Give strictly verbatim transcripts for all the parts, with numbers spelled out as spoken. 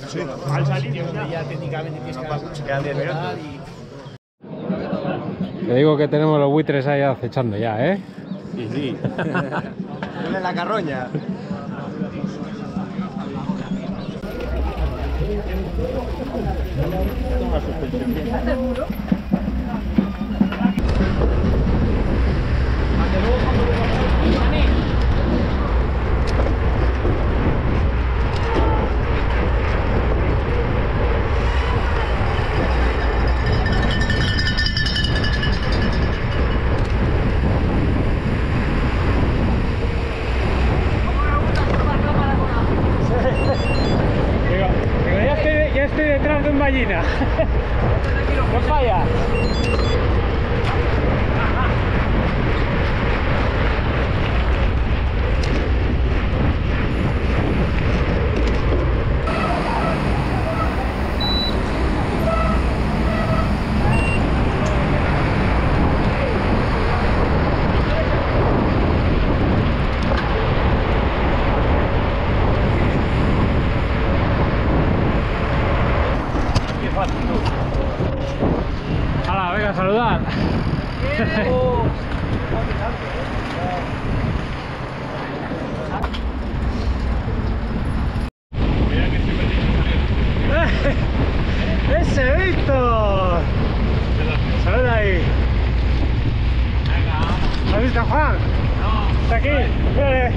Sí. Al salir ya, ya técnicamente tienes que dar mucho. Quedan diez minutos. Y... Te digo que tenemos los buitres ahí acechando ya, ¿eh? Sí, sí. Huele la carroña. Toma suspensión. Ya estoy detrás de un ballena. No falla. Hala, venga a saludar. ¡Ese Víctor! Saluda ahí. ¿Has visto a Juan? No. ¿Está aquí? Vale.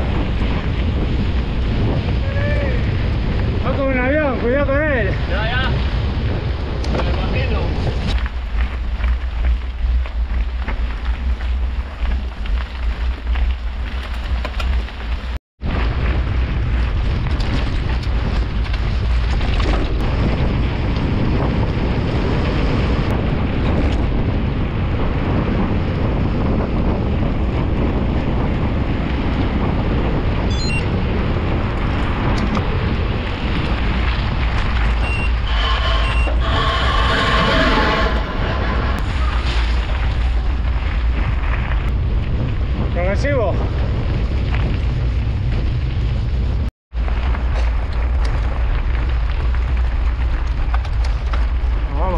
Va como un avión, cuidado con él. Ya, ya. Me lo imagino. Progresivo. Vamos.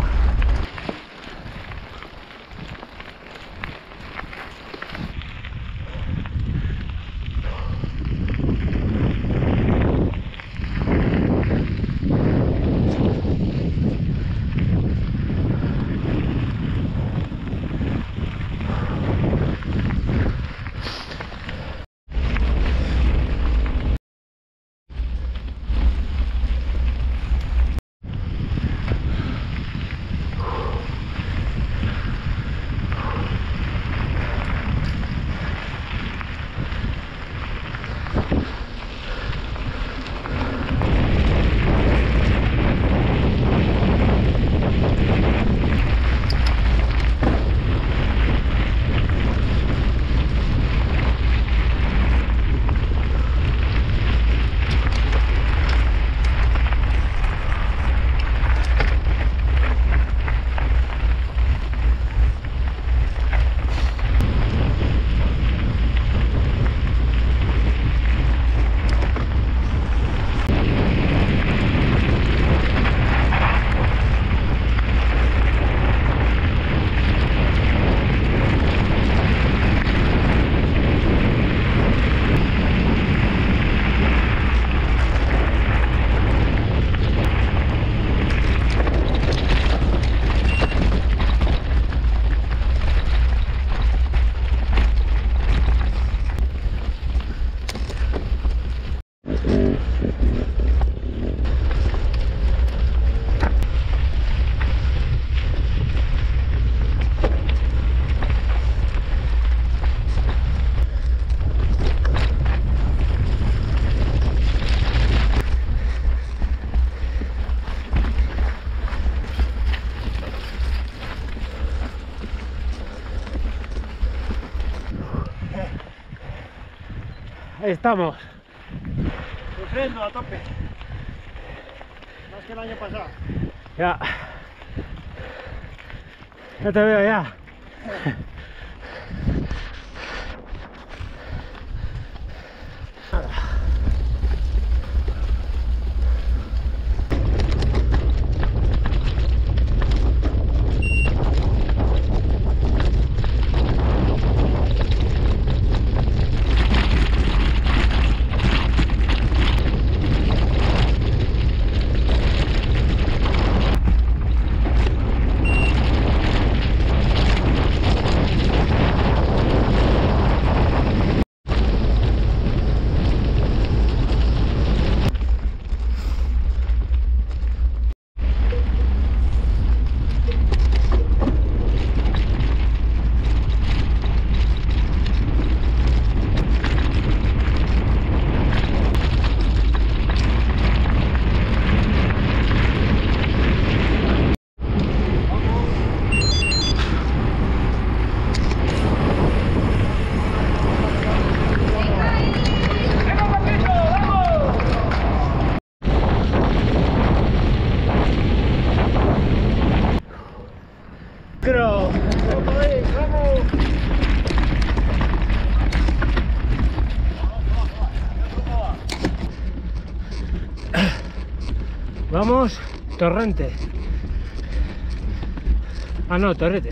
Ahí estamos. Sufriendo a tope. Más que el año pasado. Ya. Ya te veo ya. pulcro. ¡Vamos ahí, vamos! Vamos, Torrente. Ah, no, Torrete.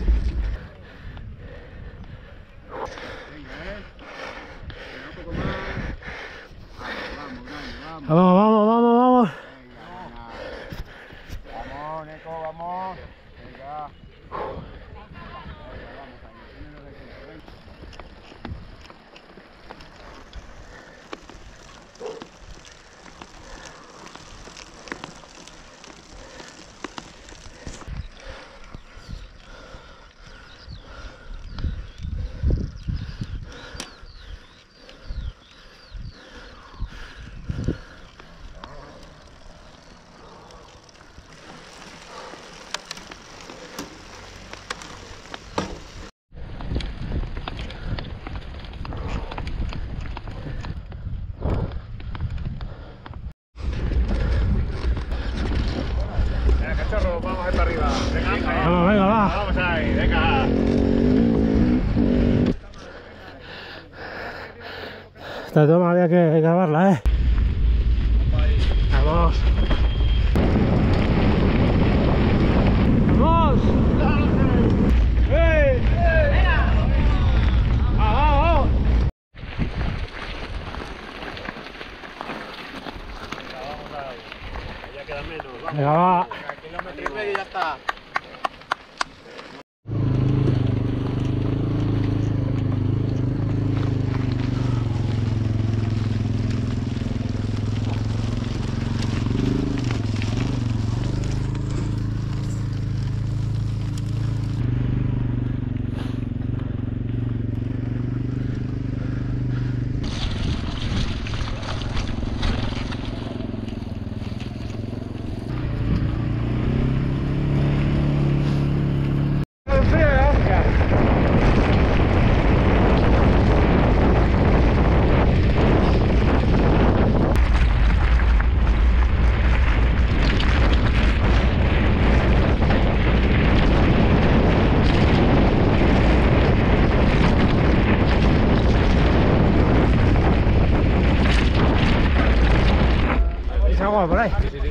Vamos, vamos, vamos, vamos. Vamos, Neko, vamos. Venga. Cachorro, vamos ahí para arriba. Venga, Vamos, venga, va. vamos ahí, venga. Esta toma había que grabarla, eh. Vamos. Vamos. ¡Eh! ¡Venga! ¡Vamos, vamos! Ya queda menos, vamos. Venga, va. Kilómetro y medio y ya está. ¿Es agua por ahí? Sí, sí, sí.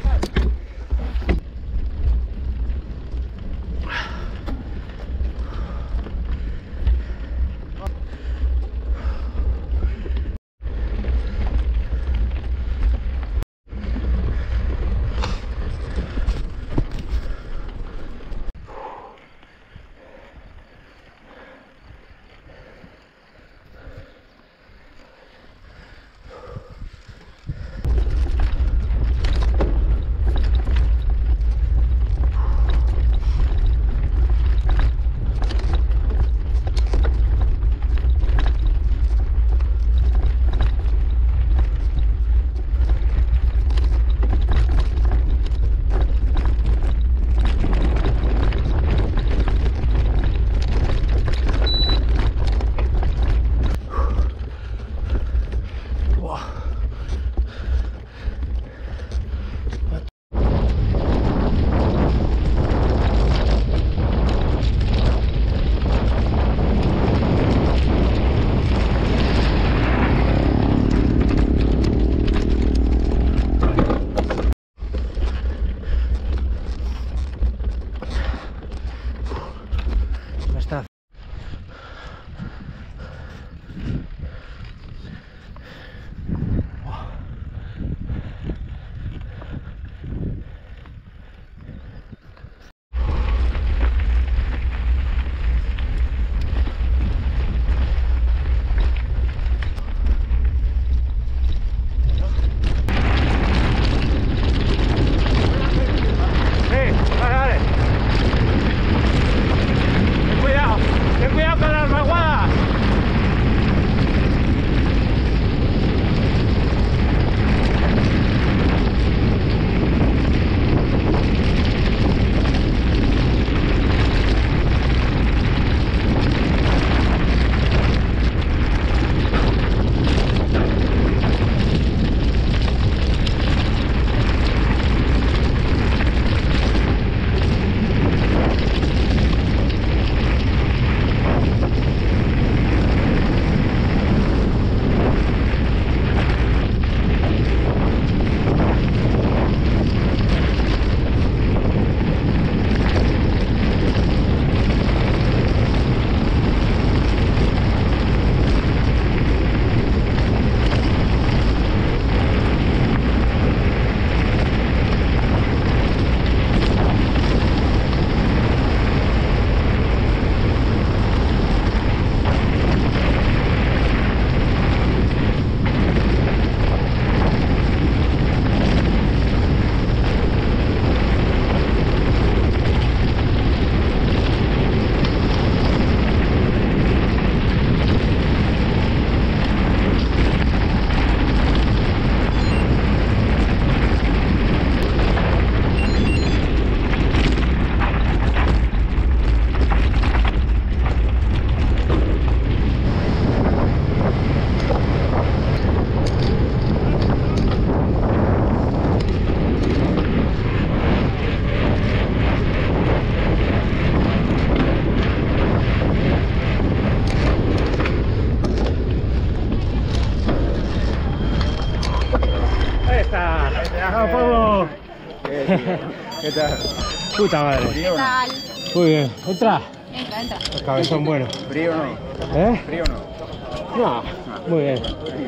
¡Ah, Pablo! ¿Qué tal? Puta madre. ¿Qué tal? Muy bien. Entra. Entra, entra. El cabezón bueno. ¿Frío o no? ¿Eh? ¿Frío o no? No. Muy bien.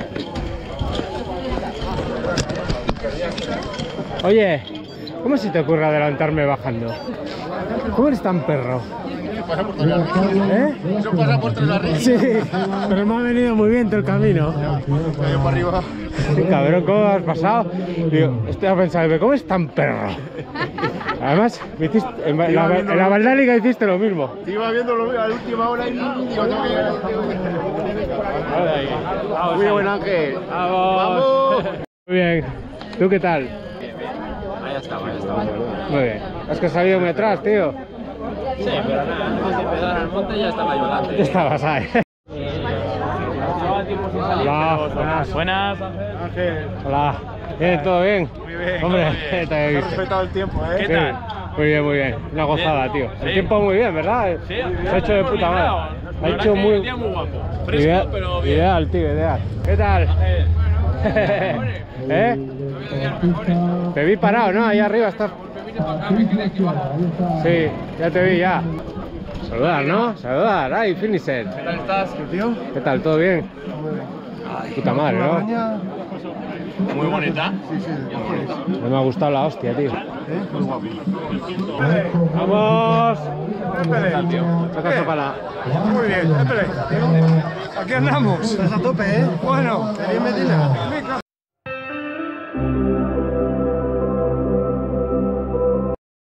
Oye, ¿cómo se te ocurre adelantarme bajando? ¿Cómo eres tan perro? ¿Eh? Eso pasa por tres la red. Sí, pero me ha venido muy bien todo el camino. Cayó para arriba. Sí, cabrón, ¿cómo has pasado? Digo, estoy a pensar, ¿cómo es tan perro? Además, me hiciste, en, la, en la Valdálica hiciste lo mismo. Te iba viendo lo a la última hora y digo, tengo que llegar. Muy buen Ángel. ¡Vamos! Muy bien. ¿Tú qué tal? Ahí estaba, ahí estaba. Muy bien. Es que has salido muy atrás, tío. Sí, pero nada, antes de empezar al monte ya estaba yo Ya delante. estabas ahí. Hola, buenas. Buenas. Ángel. Hola. Bien, ¿todo bien? Muy bien. Hombre, todo bien. te había Has visto. respetado el tiempo, ¿eh? ¿Qué Sí, tal? muy bien, muy bien. Una gozada, tío. El Sí. tiempo muy bien, ¿verdad? Sí, Se ha hecho de puta madre. Ha hecho muy... Un día muy guapo. Fresco, Ideal, pero bien. ideal, tío, ideal. ¿Qué tal? ¿Eh? Te vi parado, ¿no? Ahí arriba estás. Sí, ya te vi, ya. Saludar, ¿no? Saludar. Ay, finisher. ¿Qué tal estás? Tío. ¿Qué tal? ¿Todo bien? Puta madre, ¿no? Muy bonita. No me ha gustado la hostia, tío. Muy guapo. ¡Vamos! Espere. Saca para... Muy bien, espere. Aquí andamos. Estás a tope, ¿eh? Bueno. Medina.